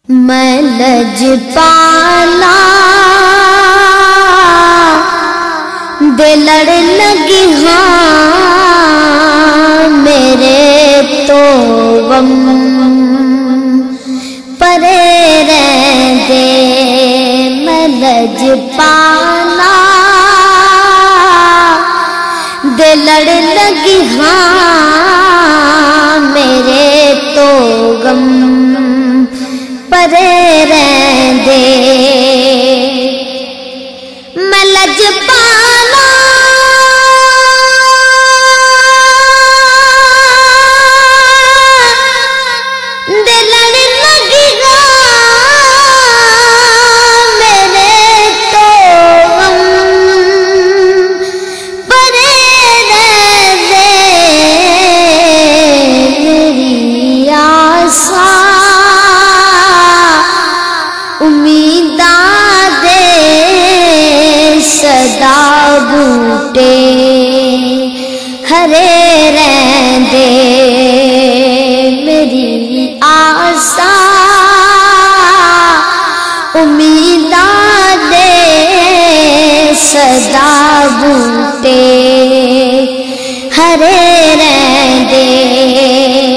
मैं लजपाला दे लड़ लगी हाँ मेरे तो गम परे रहंदे। मैं लजपाला दे लड़ लगी हाँ मेरे तो गम परे रहंदे। मैं लजपाला दे लड़ लगी मेरे तो गम परे रहंदे। मेरी आसा उम्मीदां दे सदा बूटे हरे रहंदे। मेरी आसा उम्मीदां दे सदा बूटे हरे रहंदे।